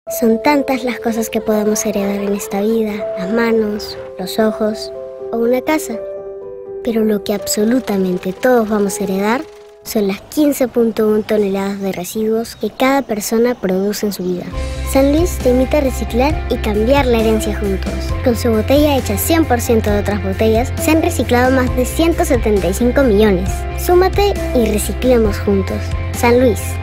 Son tantas las cosas que podemos heredar en esta vida, las manos, los ojos o una casa. Pero lo que absolutamente todos vamos a heredar son las 15.1 toneladas de residuos que cada persona produce en su vida. San Luis te invita a reciclar y cambiar la herencia juntos. Con su botella hecha 100% de otras botellas, se han reciclado más de 175 millones. Súmate y reciclemos juntos. San Luis.